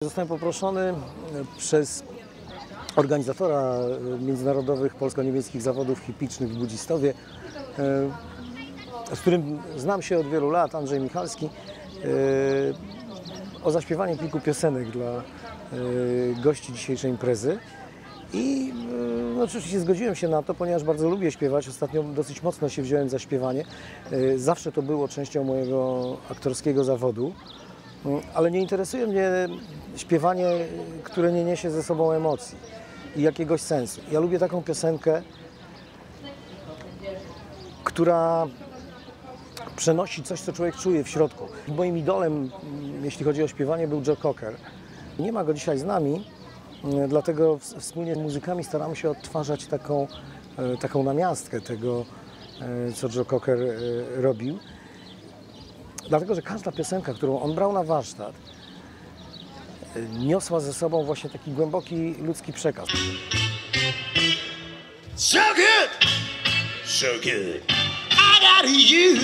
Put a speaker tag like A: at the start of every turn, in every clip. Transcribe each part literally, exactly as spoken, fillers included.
A: Zostałem poproszony przez organizatora międzynarodowych polsko-niemieckich zawodów hippicznych w Budzistowie, z którym znam się od wielu lat, Andrzej Michalski, o zaśpiewanie kilku piosenek dla gości dzisiejszej imprezy. I no, oczywiście zgodziłem się na to, ponieważ bardzo lubię śpiewać. Ostatnio dosyć mocno się wziąłem za śpiewanie. Zawsze to było częścią mojego aktorskiego zawodu. Ale nie interesuje mnie śpiewanie, które nie niesie ze sobą emocji i jakiegoś sensu. Ja lubię taką piosenkę, która przenosi coś, co człowiek czuje w środku. Moim idolem, jeśli chodzi o śpiewanie, był Joe Cocker. Nie ma go dzisiaj z nami, dlatego wspólnie z muzykami staramy się odtwarzać taką, taką namiastkę tego, co Joe Cocker robił. Dlatego, że każda piosenka, którą on brał na warsztat, niosła ze sobą właśnie taki głęboki ludzki przekaz.
B: So good, so good, I got you.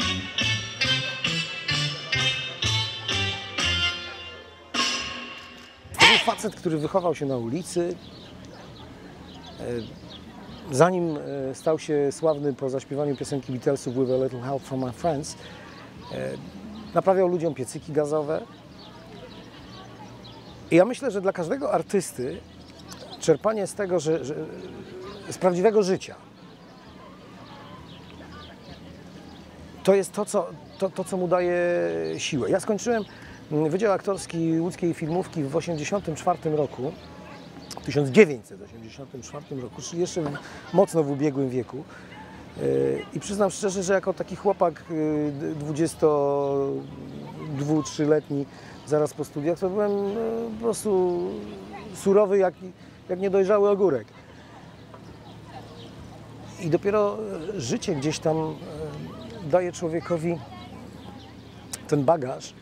A: To był facet, który wychował się na ulicy. Zanim stał się sławny po zaśpiewaniu piosenki Beatlesów With a Little Help from My Friends, naprawiał ludziom piecyki gazowe. I ja myślę, że dla każdego artysty czerpanie z tego, że, że z prawdziwego życia, to jest to co, to, to, co mu daje siłę. Ja skończyłem Wydział Aktorski Łódzkiej Filmówki w osiemdziesiątym czwartym roku, w tysiąc dziewięćset osiemdziesiątym czwartym roku, czyli jeszcze mocno w ubiegłym wieku. I przyznam szczerze, że jako taki chłopak dwudziesto dwu trzyletni zaraz po studiach, to byłem po prostu surowy jak, jak niedojrzały ogórek. I dopiero życie gdzieś tam daje człowiekowi ten bagaż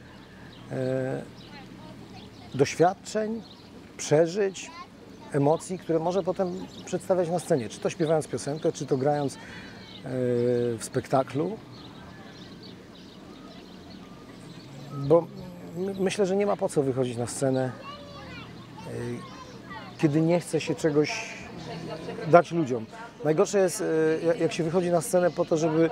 A: doświadczeń, przeżyć, emocji, które może potem przedstawiać na scenie. Czy to śpiewając piosenkę, czy to grając w spektaklu. Bo myślę, że nie ma po co wychodzić na scenę, kiedy nie chce się czegoś dać ludziom. Najgorsze jest, jak się wychodzi na scenę po to, żeby,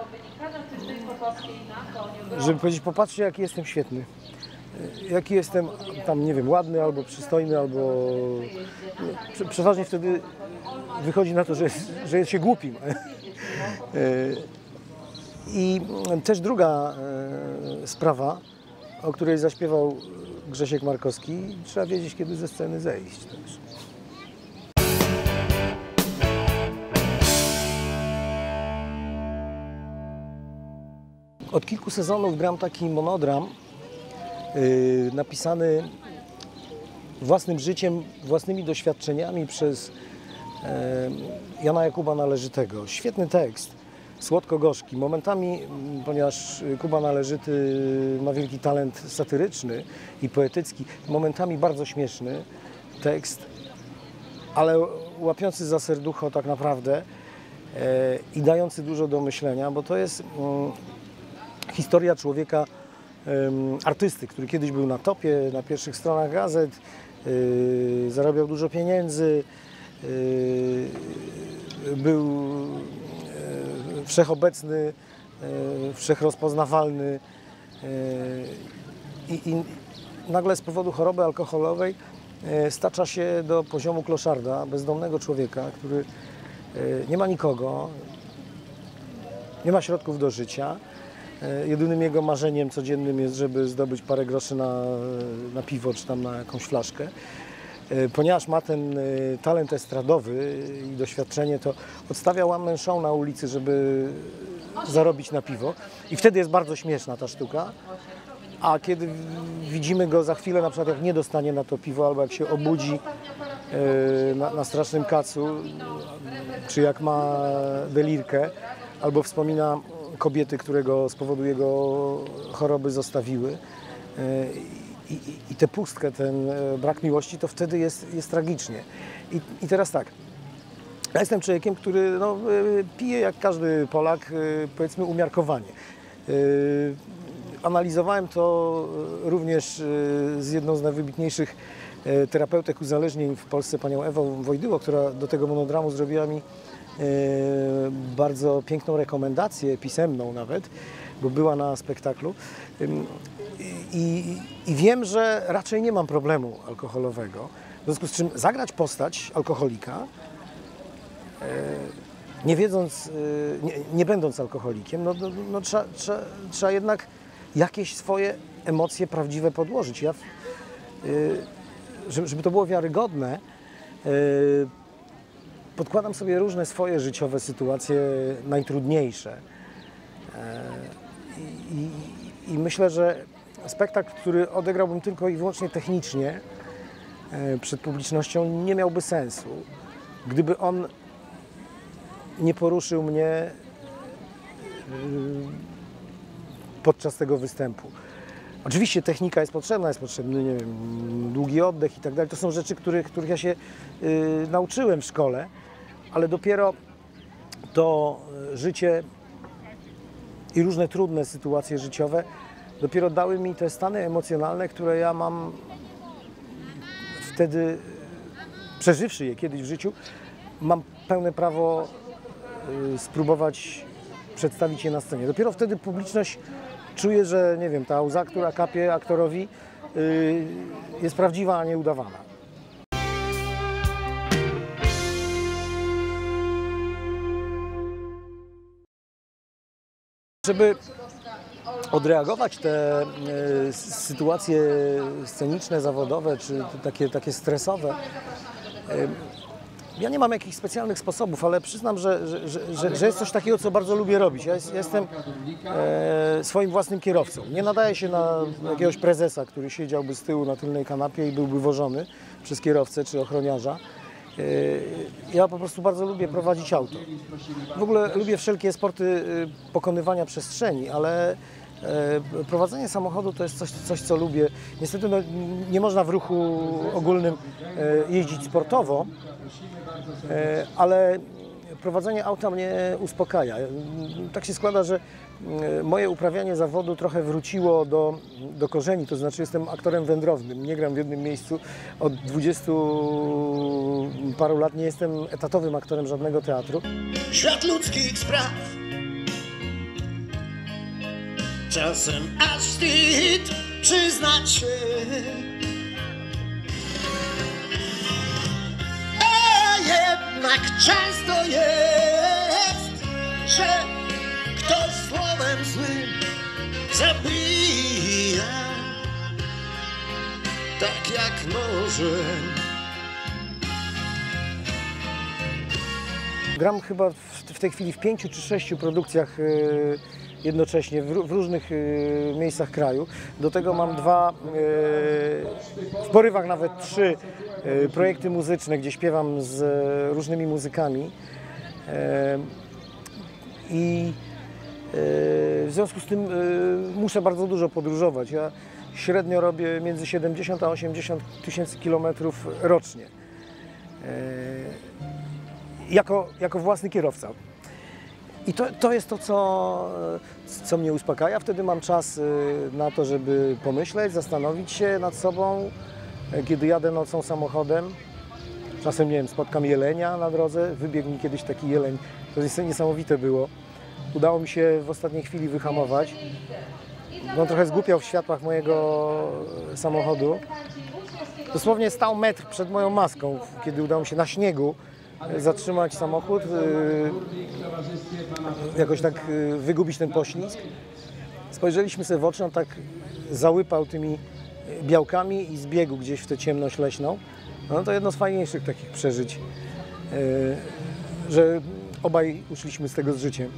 A: żeby powiedzieć: popatrzcie, jaki jestem świetny. Jaki jestem tam, nie wiem, ładny albo przystojny, albo... Przeważnie wtedy wychodzi na to, że jest, że jest się głupim. I też druga sprawa, o której zaśpiewał Grzesiek Markowski: trzeba wiedzieć, kiedy ze sceny zejść. Też. Od kilku sezonów gram taki monodram yy, napisany własnym życiem, własnymi doświadczeniami przez yy, Jana Jakuba Należytego. Świetny tekst, słodko-gorzki. Momentami, ponieważ Kuba Należyty ma wielki talent satyryczny i poetycki, momentami bardzo śmieszny tekst, ale łapiący za serducho tak naprawdę yy, i dający dużo do myślenia, bo to jest yy, historia człowieka, artysty, który kiedyś był na topie, na pierwszych stronach gazet, yy, zarabiał dużo pieniędzy, yy, był yy, wszechobecny, yy, wszechrozpoznawalny yy, i, i nagle z powodu choroby alkoholowej yy, stacza się do poziomu kloszarda, bezdomnego człowieka, który yy, nie ma nikogo, nie ma środków do życia. Jedynym jego marzeniem codziennym jest, żeby zdobyć parę groszy na, na piwo czy tam na jakąś flaszkę. Ponieważ ma ten talent estradowy i doświadczenie, to odstawia one man show na ulicy, żeby zarobić na piwo. I wtedy jest bardzo śmieszna ta sztuka. A kiedy widzimy go za chwilę, na przykład jak nie dostanie na to piwo, albo jak się obudzi na, na strasznym kacu, czy jak ma delirkę, albo wspomina kobiety, które go z powodu jego choroby zostawiły, i, i, i tę pustkę, ten brak miłości, to wtedy jest, jest tragicznie. I, I teraz tak, ja jestem człowiekiem, który no, pije jak każdy Polak, powiedzmy umiarkowanie. analizowałem to również z jedną z najwybitniejszych terapeutek uzależnień w Polsce, panią Ewą Wojdyło, która do tego monodramu zrobiła mi bardzo piękną rekomendację, pisemną nawet, bo była na spektaklu. I, I wiem, że raczej nie mam problemu alkoholowego, w związku z czym zagrać postać alkoholika, nie wiedząc, nie, nie będąc alkoholikiem, no, no, no trzeba, trzeba, trzeba jednak jakieś swoje emocje prawdziwe podłożyć. Ja, żeby to było wiarygodne, podkładam sobie różne swoje życiowe sytuacje najtrudniejsze. I, i, i myślę, że spektakl, który odegrałbym tylko i wyłącznie technicznie przed publicznością, nie miałby sensu, gdyby on nie poruszył mnie podczas tego występu. Oczywiście technika jest potrzebna, jest potrzebny, nie wiem, długi oddech i tak dalej. To są rzeczy, których, których ja się y, nauczyłem w szkole, ale dopiero to życie i różne trudne sytuacje życiowe dopiero dały mi te stany emocjonalne, które ja mam wtedy, przeżywszy je kiedyś w życiu, mam pełne prawo y, spróbować przedstawić je na scenie. Dopiero wtedy publiczność czuje, że nie wiem, ta łza, która kapie aktorowi, y, jest prawdziwa, a nie udawana. Żeby odreagować te y, sytuacje sceniczne, zawodowe, czy takie, takie stresowe, y, ja nie mam jakichś specjalnych sposobów, ale przyznam, że, że, że, że jest coś takiego, co bardzo lubię robić. Ja jest, jestem e, swoim własnym kierowcą. Nie nadaję się na jakiegoś prezesa, który siedziałby z tyłu na tylnej kanapie i byłby wożony przez kierowcę czy ochroniarza. E, ja po prostu bardzo lubię prowadzić auto. W ogóle lubię wszelkie sporty pokonywania przestrzeni, ale e, prowadzenie samochodu to jest coś, coś co lubię. Niestety no, nie można w ruchu ogólnym e, jeździć sportowo, ale prowadzenie auta mnie uspokaja. Tak się składa, że moje uprawianie zawodu trochę wróciło do, do korzeni, to znaczy jestem aktorem wędrownym, nie gram w jednym miejscu. Od dwudziestu paru lat nie jestem etatowym aktorem żadnego teatru.
B: Świat ludzkich spraw, czasem aż wstyd przyznać się. Jednak często jest, że ktoś słowem złym zabija, tak jak może.
A: Gram chyba w tej chwili w pięciu czy sześciu produkcjach jednocześnie w różnych miejscach kraju. Do tego mam dwa, w porywach nawet trzy projekty muzyczne, gdzie śpiewam z różnymi muzykami. I w związku z tym muszę bardzo dużo podróżować. Ja średnio robię między siedemdziesiąt a osiemdziesiąt tysięcy kilometrów rocznie. Jako, jako własny kierowca. I to, to jest to, co, co mnie uspokaja. Wtedy mam czas na to, żeby pomyśleć, zastanowić się nad sobą. Kiedy jadę nocą samochodem, czasem, nie wiem, spotkam jelenia na drodze. Wybiegł mi kiedyś taki jeleń. To jest niesamowite było. Udało mi się w ostatniej chwili wyhamować. On trochę zgłupiał w światłach mojego samochodu. Dosłownie stał metr przed moją maską, kiedy udało mi się na śniegu zatrzymać samochód, jakoś tak wygubić ten poślizg. Spojrzeliśmy sobie w oczy, on tak załypał tymi białkami i zbiegł gdzieś w tę ciemność leśną. No to jedno z fajniejszych takich przeżyć, że obaj uszliśmy z tego z życiem.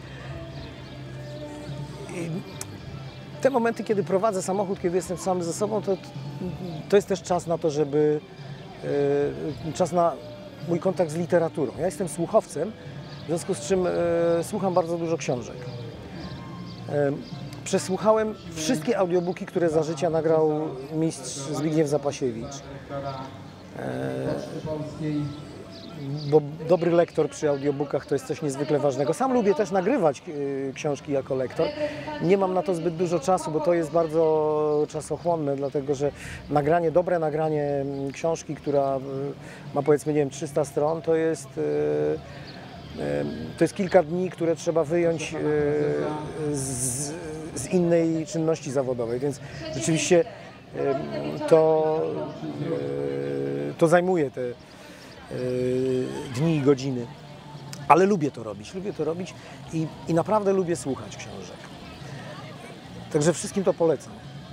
A: I te momenty, kiedy prowadzę samochód, kiedy jestem sam ze sobą, to, to jest też czas na to, żeby czas na mój kontakt z literaturą. Ja jestem słuchowcem, w związku z czym e, słucham bardzo dużo książek. E, przesłuchałem wszystkie audiobooki, które za życia nagrał mistrz Zbigniew Zapasiewicz. E, bo dobry lektor przy audiobookach to jest coś niezwykle ważnego. Sam lubię też nagrywać y, książki jako lektor. Nie mam na to zbyt dużo czasu, bo to jest bardzo czasochłonne, dlatego że nagranie, dobre nagranie książki, która y, ma powiedzmy, nie wiem, trzysta stron, to jest, y, y, to jest kilka dni, które trzeba wyjąć y, z, z innej czynności zawodowej, więc rzeczywiście y, to, y, to zajmuje te dni i godziny, ale lubię to robić, lubię to robić i, i naprawdę lubię słuchać książek. Także wszystkim to polecam.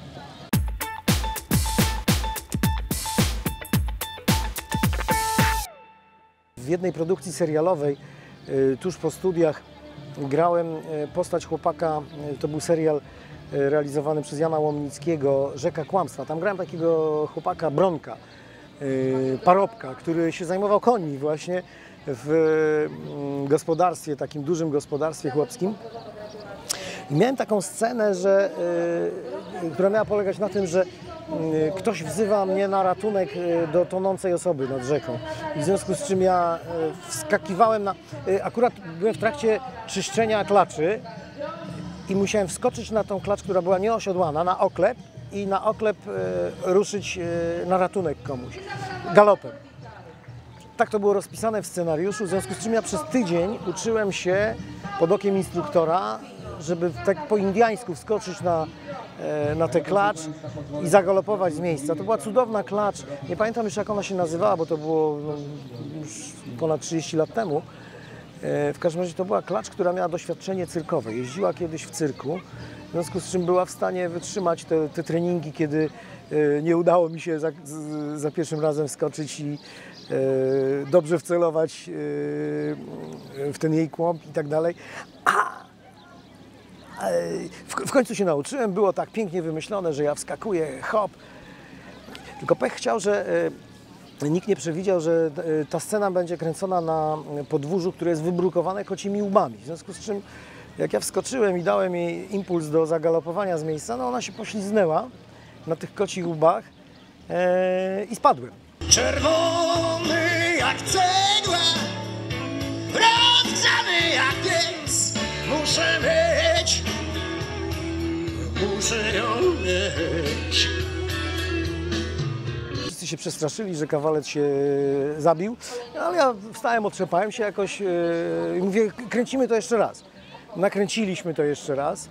A: W jednej produkcji serialowej tuż po studiach grałem postać chłopaka, to był serial realizowany przez Jana Łomnickiego, Rzeka Kłamstwa. Tam grałem takiego chłopaka Bronka, parobka, który się zajmował końmi właśnie w gospodarstwie, takim dużym gospodarstwie chłopskim. I miałem taką scenę, że, y, która miała polegać na tym, że y, ktoś wzywa mnie na ratunek y, do tonącej osoby nad rzeką. I w związku z czym ja y, wskakiwałem na... Y, akurat byłem w trakcie czyszczenia klaczy i musiałem wskoczyć na tą klacz, która była nieosiodłana, na oklep i na oklep y, ruszyć y, na ratunek komuś, galopem. Tak to było rozpisane w scenariuszu, w związku z czym ja przez tydzień uczyłem się pod okiem instruktora, żeby tak po indiańsku wskoczyć na, na tę klacz i zagalopować z miejsca. To była cudowna klacz, nie pamiętam już jak ona się nazywała, bo to było no, już ponad trzydzieści lat temu. W każdym razie to była klacz, która miała doświadczenie cyrkowe, jeździła kiedyś w cyrku, w związku z czym była w stanie wytrzymać te, te treningi, kiedy nie udało mi się za, za pierwszym razem wskoczyć i dobrze wcelować w ten jej kłąb i tak dalej. A w, w końcu się nauczyłem, było tak pięknie wymyślone, że ja wskakuję, hop. Tylko pech chciał, że nikt nie przewidział, że ta scena będzie kręcona na podwórzu, które jest wybrukowane kocimi łbami. W związku z czym, jak ja wskoczyłem i dałem jej impuls do zagalopowania z miejsca, no ona się pośliznęła na tych kocich łbach e, i spadłem.
B: Czerwony jak cegła, rozgrzany jak piec. Muszę mieć, muszę ją mieć.
A: Wszyscy się przestraszyli, że kawalec się zabił, ale ja wstałem, otrzepałem się jakoś e, i mówię, kręcimy to jeszcze raz. Nakręciliśmy to jeszcze raz.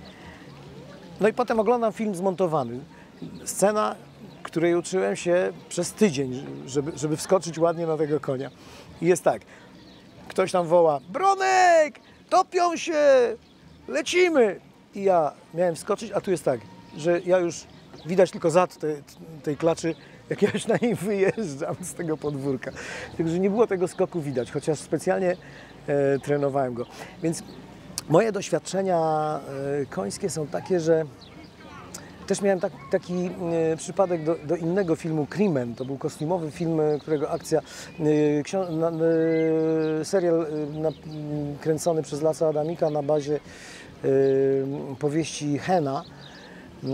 A: No i potem oglądam film zmontowany. Scena, której uczyłem się przez tydzień, żeby, żeby wskoczyć ładnie na tego konia. I jest tak, ktoś tam woła, Bronek, topią się, lecimy. I ja miałem wskoczyć, a tu jest tak, że ja już, widać tylko zad te, tej klaczy, jak ja już na niej wyjeżdżam z tego podwórka. Także nie było tego skoku widać, chociaż specjalnie e, trenowałem go. Więc moje doświadczenia e, końskie są takie, że też miałem tak, taki e, przypadek do, do innego filmu, Crimen. To był kostiumowy film, którego akcja, e, na, e, serial e, na, kręcony przez Laca Adamika na bazie e, powieści Hena. E,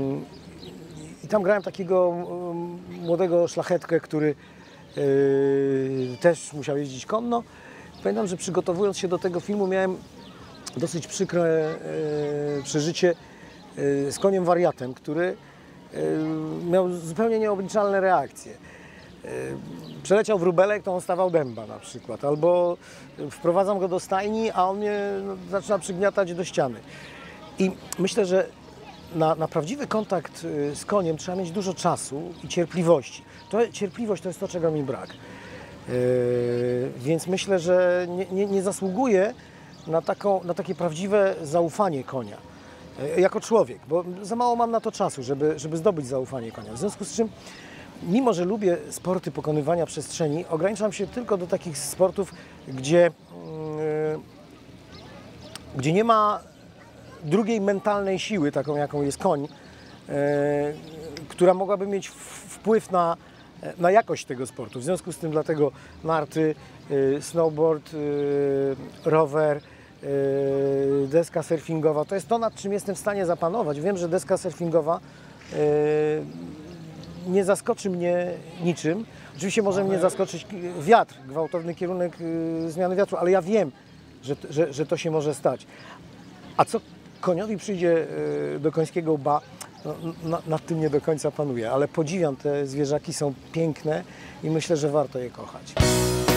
A: I tam grałem takiego e, młodego szlachetkę, który e, też musiał jeździć konno. Pamiętam, że przygotowując się do tego filmu miałem dosyć przykre e, przeżycie z koniem wariatem, który miał zupełnie nieobliczalne reakcje. Przeleciał wróbelek, to on stawał dęba na przykład, albo wprowadzam go do stajni, a on mnie no, zaczyna przygniatać do ściany. I myślę, że na, na prawdziwy kontakt z koniem trzeba mieć dużo czasu i cierpliwości. To, cierpliwość to jest to, czego mi brak. Yy, więc myślę, że nie, nie, nie zasługuję na, taką, na takie prawdziwe zaufanie konia. Jako człowiek, bo za mało mam na to czasu, żeby, żeby zdobyć zaufanie konia. W związku z czym, mimo że lubię sporty pokonywania przestrzeni, ograniczam się tylko do takich sportów, gdzie, yy, gdzie nie ma drugiej mentalnej siły, taką jaką jest koń, yy, która mogłaby mieć wpływ na, na jakość tego sportu. W związku z tym dlatego narty, yy, snowboard, yy, rower, deska surfingowa, to jest to, nad czym jestem w stanie zapanować. Wiem, że deska surfingowa nie zaskoczy mnie niczym. Oczywiście może mnie zaskoczyć wiatr, gwałtowny kierunek y, zmiany wiatru, ale ja wiem, że, że, że to się może stać. A co koniowi przyjdzie y, do końskiego łba, no, na, nad tym nie do końca panuję, ale podziwiam te zwierzaki, są piękne i myślę, że warto je kochać.